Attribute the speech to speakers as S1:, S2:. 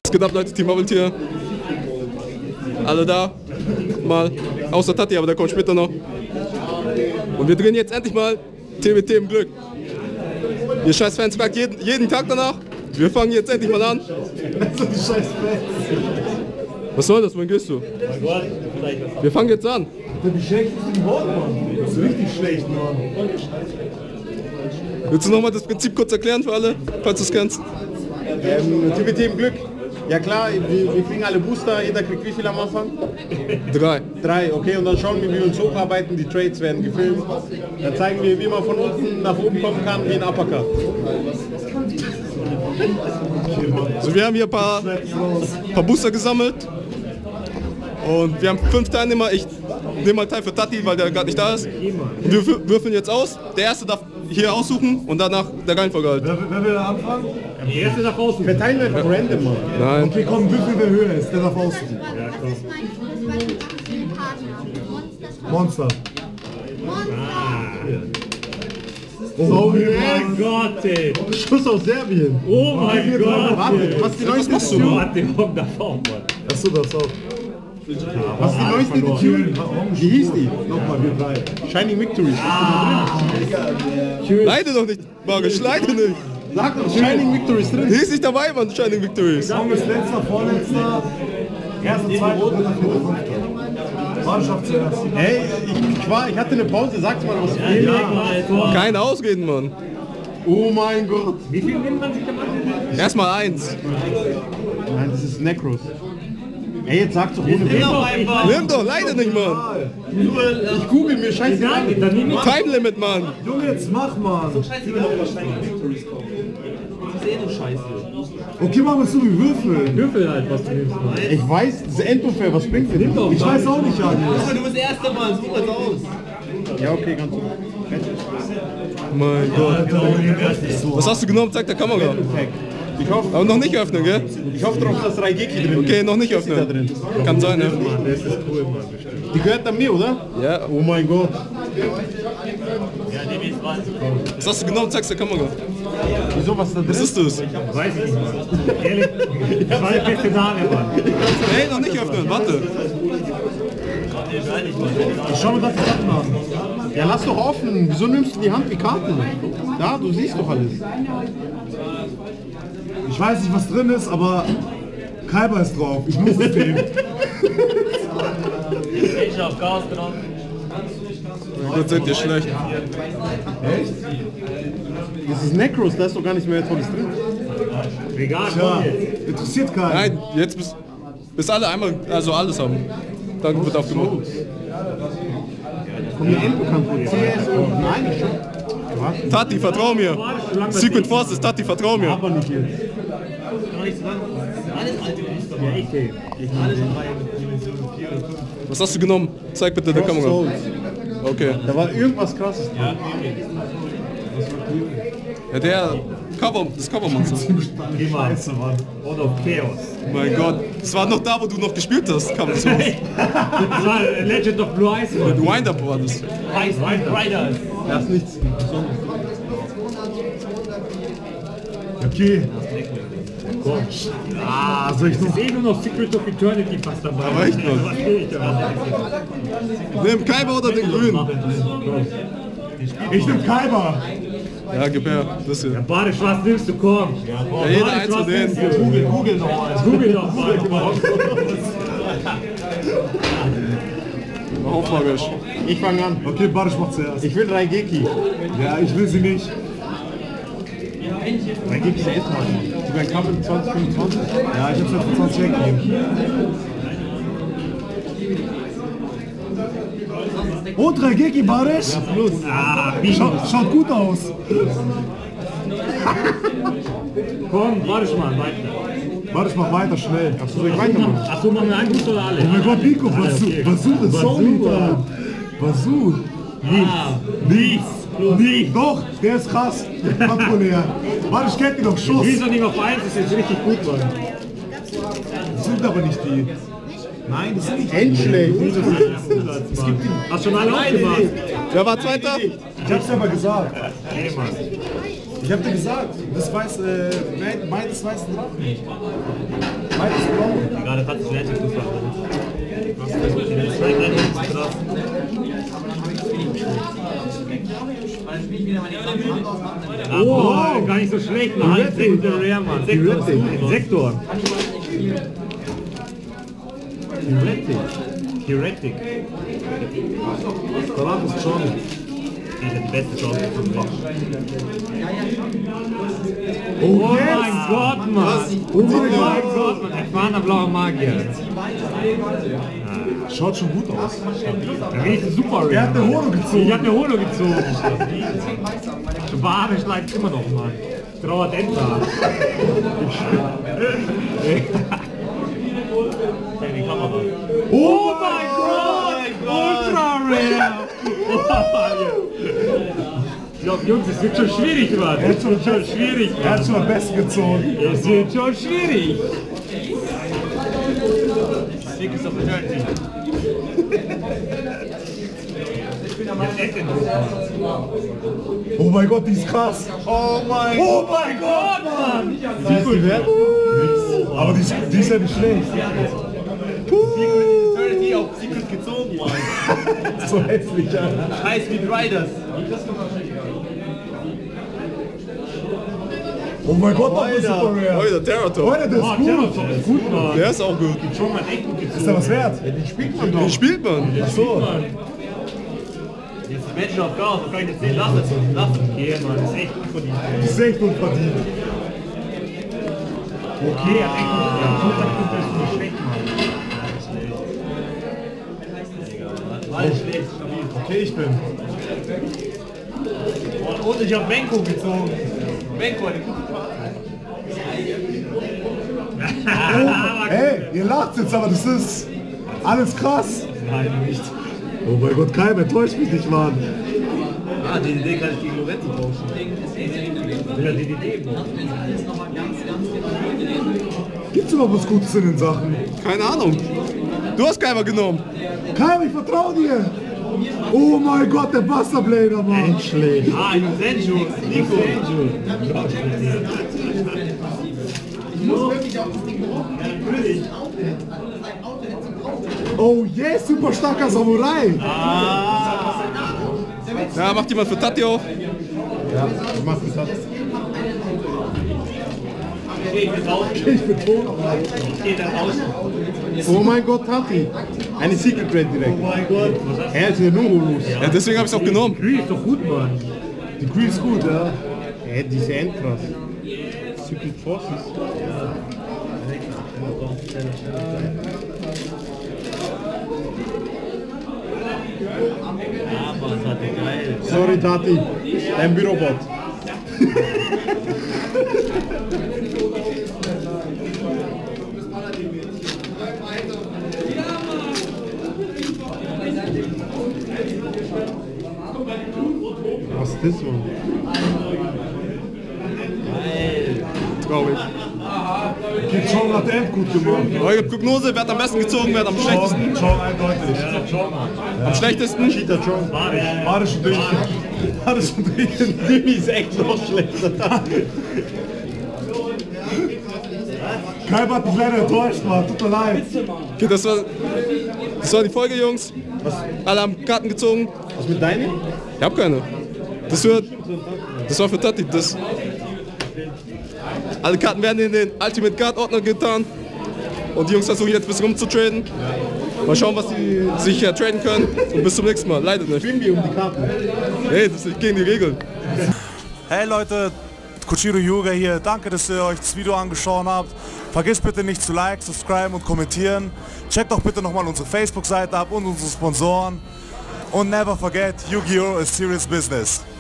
S1: Was geht ab, Leute? Team Mobbelt hier. Alle da. Mal. Außer Tati, aber der kommt später noch. Und wir drehen jetzt endlich mal TWT im Glück. Ihr scheiß Fans fragt jeden Tag danach. Wir fangen jetzt endlich mal an. Was soll das? Wohin gehst du? Wir fangen jetzt an.
S2: Wie schlecht ist denn Wort, Mann? Das ist richtig schlecht, Mann.
S1: Willst du nochmal das Prinzip kurz erklären für alle, falls du es kennst?
S3: TWT im Glück. Ja klar, wir kriegen alle Booster, jeder kriegt wie viel am Anfang?
S1: 3.
S3: 3, okay, und dann schauen wir, wie wir uns hocharbeiten, die Trades werden gefilmt. Dann zeigen wir, wie man von unten nach oben kommen kann, wie ein Uppercut.
S1: So, wir haben hier ein paar Booster gesammelt. Und wir haben 5 Teilnehmer. Ich nehme mal teil für Tati, weil der gerade nicht da ist. Und wir würfeln jetzt aus. Der Erste darf hier aussuchen und danach der Reihenfolge halt.
S2: Wer will da anfangen?
S4: Der erste darf aussuchen.
S3: Verteilen wir einfach random, Mann.
S1: Nein.
S2: Okay, komm, Würfel, wer höher ist, der darf aussuchen.
S4: Ja, klar.
S2: Monster.
S4: Oh mein Gott, ey.
S3: Schuss aus Serbien.
S4: Oh mein Gott.
S3: Warte, was ist die neueste
S1: machst du,
S3: Tune?
S4: Warte, komm da vorne, Mann.
S2: Achso, das auch.
S3: Was ist die neueste Tune? Wie hieß die?
S2: Nochmal, wir 3.
S3: Shining Victories.
S1: Leide doch nicht, Marisch, leide nicht.
S3: Sag doch, Shining Victories drin.
S1: Hier ist nicht dabei, Mann, Shining Victories.
S2: Song ist letzter, vorletzter. Erster, zweiter, dritter, vierter, fünfter. Mannschaft zuerst.
S3: Hey, ich hatte eine Pause, sag's mal was.
S1: Keine Ausreden, Mann.
S3: Oh mein Gott.
S4: Wie viel nimmt man sich am Anfang?
S1: Erstmal 1.
S3: Nein, das ist Necros. Ey, jetzt sag's doch ohne Bild.
S1: Nimm doch, leide nicht, Mann.
S3: Ich google mir scheißegal.
S4: Dann nehme ich
S1: Time Limit, Mann.
S2: Junge, jetzt mach, Mann. Okay, machen wir es so wie Würfel.
S4: Würfel halt, was du nimmst, Mann.
S3: Ich weiß, das ist endunfair, was bringt denn?
S2: Ich weiß auch nicht, Jan.
S5: Du bist der Erste, Mann, such das aus.
S3: Ja, okay, ganz gut.
S1: Mein Gott. Was hast du genommen? Zeig der Kamera.
S3: Ich hoffe,
S1: Aber noch nicht öffnen, gell?
S3: ich hoffe drauf, dass Raigeki drin ist.
S1: Okay, noch nicht
S3: Da
S1: öffnen.
S3: drin.
S1: Kann sein, ne?
S4: Das ist cool, Mann.
S3: Die gehört an mir, oder?
S1: Ja.
S3: Oh mein Gott.
S1: Was hast du genommen? Zeig's der Kamera.
S3: Wieso, was ist da drin?
S1: Was ist das?
S4: Weiß ich nicht, Mann. Ehrlich, das war der beste Name, Mann.
S1: Hey, noch nicht öffnen, warte.
S2: Ich schau mir das Karten an.
S3: Ja, lass doch offen. Wieso nimmst du die Hand wie Karten? Da, du siehst doch alles.
S2: Ich weiß nicht, was drin ist, aber Kaiba ist drauf. Ich muss es nehmen.
S5: Ich hab Gas dran.
S1: Gut, seid ihr schlecht.
S3: Das ist Necros, da ist doch gar nicht mehr Tolles drin.
S4: Egal,
S2: Ja,
S4: komm jetzt.
S2: interessiert keinen.
S1: Nein, jetzt bis alle einmal, also alles haben. Dann wird aufgemacht.
S3: Kommt mir endbekannt vor. CS und nein, ich schon.
S1: Tati, vertrau mir. Secret Forces, Tati, vertrau mir.
S3: Aber nicht jetzt.
S4: Ja, ich sehe.
S1: Was hast du genommen? Zeig bitte der Kamera.
S3: Souls.
S1: Okay.
S3: Da war irgendwas krasses drin.
S1: Ja, der das Covermonster.
S2: Scheiße, Mann.
S4: Out of Chaos.
S1: Mein Gott. Das war noch da, wo du noch gespielt hast. Kam das raus.
S4: Das war Legend of Blue Eyes, Mann.
S1: Wind-Up war das.
S5: Ice Riders.
S3: Da ist nichts.
S2: Okay. Ah, soll ich
S4: Es
S2: noch?
S4: ist eh nur noch Secret of Eternity fast dabei.
S1: Aber echt, Mann.
S4: Was will ich da?
S1: Nimm Kaiba oder den Grünen.
S2: Ich nehm Kaiba.
S1: Ja, gib her. Das hier.
S4: Badisch, was nimmst du? Komm.
S1: Ja, jeder eins von denen.
S2: Google nochmal.
S4: Google doch mal.
S1: Mach auf, Marisch.
S3: Ich fange an.
S2: Okay, Barisch macht zuerst.
S3: Ich will Raigeki.
S2: Ja, ich will sie nicht.
S3: Raigeki ist der Endmarke. Die werden Kampf in 2025.
S2: Ja, ich hab's ja für 20 weggegeben. Und Raigeki, Barisch?
S4: Ah,
S2: Schaut gut aus.
S4: komm, Badisch mal, weiter.
S2: Barisch, mach weiter, schnell.
S3: Achso, soll ich weitermachen?
S4: Achso, machen wir einen Boost oder alle?
S2: Oh mein Gott, Nico, Basu,
S4: okay.
S2: Basu ist so lieb, Alter. Basu. Nichts. Doch, der ist krass. Populär. Barisch kennt ihn doch, Schuss.
S4: Reasoning of 1 ist jetzt richtig gut, Mann.
S2: Das sind aber nicht die. Nein, das sind nicht die.
S3: Endschläge.
S4: Hast schon alle aufgemacht?
S1: Wer war Zweiter?
S2: Ich hab's ja mal gesagt.
S4: Nee, Mann.
S2: Ich hab dir gesagt, das weiß, beides weiße Drachen. Beides blau.
S5: Gerade hat es Legend gefallen. Das ist krass.
S4: Oh, gar nicht so schlecht, Mann. Sektor Rare, Mann. Sektor. Heretic.
S2: Danach ist schon.
S5: Die sind die beste Chance von mir.
S4: Oh mein Gott, Mann. Oh mein Gott, Mann. Erfahrener blauer Magier.
S2: Schaut schon gut aus.
S4: Der ist super Rare.
S2: Er hat eine Holo gezogen.
S4: Ich hab eine Holo gezogen. Schwade schlägt immer noch, Mann. Trauert Enter.
S5: Die Kamera.
S4: Oh mein Gott! Ultra Rare! Ich glaube, Jungs, es wird schon schwierig, Mann. Es wird schon schwierig,
S2: Er hat schon am besten gezogen.
S4: Es wird schon schwierig.
S5: Secrets of Eternity.
S2: Oh mein Gott, die ist krass. Oh mein Gott,
S4: Mann!
S2: Die ist die wert? Aber die ist ja nicht schlecht.
S5: Eternity auf Secret gezogen, Mann.
S2: So hässlich, ja.
S5: Scheiß wie Riders.
S2: Oh mein Gott, noch eine Super Rare.
S1: Oh, der Terrator.
S2: Alter, der ist gut.
S4: Der ist gut, Mann.
S1: Der ist auch gut.
S4: Schon mal echt gut gezogen.
S2: Ist der was wert? Ja, den spielt man doch.
S1: Den spielt man.
S2: Ach so.
S5: Jetzt die Menschen auf Chaos, das kann ich jetzt sehen. Lass es.
S4: Okay, Mann, das ist echt gut verdient.
S2: Die ist echt unverdient.
S4: Okay, er hat echt gut verdient. Das ist nicht schlecht, Mann.
S5: Alles schlecht, stabil.
S2: Okay, ich bin.
S5: Und ich hab Benko gezogen. Benko, eine gute Karte.
S2: Ey, ihr lacht jetzt, aber das ist alles krass.
S4: Nein, nicht.
S2: Oh mein Gott, Kai, enttäuscht mich nicht, Mann.
S5: Ah, DDD kann ich gegen Lorenzo tauschen.
S4: Will er DDD machen?
S2: Gibt's überhaupt was Gutes in den Sachen?
S1: Keine Ahnung. Du hast Kaiba genommen.
S2: Kai, ich vertrau dir. Oh mein Gott, der Busterblader, Mann. Schlecht.
S5: Ah, ein Senju. Nico.
S2: Oh yes, super starker Samurai.
S1: Ja, macht jemand für Tati auf.
S2: Ja, ich mach das.
S5: Okay, ich bin draußen.
S2: Ich bin tot.
S5: Ich geh da raus.
S2: Oh mein Gott, Tati. Eine Secret Rate direkt.
S5: Oh mein Gott.
S2: Er ist ja nur Holos.
S1: Ja, deswegen habe ich es auch genommen.
S4: Green ist doch gut, Mann.
S2: Die Crew ist gut, ja. Ja, die ist endkrass. Secret Forces.
S5: Ah, Mann, das hat geil.
S2: Sorry, Tati. Dein Bürobot. Was ist das, Mann?
S1: Traurig.
S2: Geht schon hat End gut gemacht.
S1: Eure Prognose, wer hat am besten gezogen, wer hat am schlechtesten?
S2: Schon eindeutig.
S1: Am schlechtesten?
S2: Cheater John. Barische Döchen. Barische Döchen.
S3: Dimi ist echt noch schlechter.
S2: Kai hat mich leider enttäuscht, Mann. Tut mir leid.
S1: Okay, das war die Folge, Jungs. Alle haben Karten gezogen.
S3: Was mit deinen?
S1: Ich hab keine. Das war für Tati. Alle Karten werden in den Ultimate Card Ordner getan. Und die Jungs versuchen jetzt ein bisschen rumzutraden. Mal schauen, was sie sich traden können. Und bis zum nächsten Mal. Leidet nicht.
S3: Spielen wir um die Karten.
S1: Hey, das ist nicht gegen die Regeln.
S6: Hey Leute, Kochiro Yuga hier. Danke, dass ihr euch das Video angeschaut habt. Vergesst bitte nicht zu liken, subscriben und kommentieren. Checkt doch bitte nochmal unsere Facebook-Seite ab und unsere Sponsoren. Und never forget, Yu-Gi-Oh! is serious business.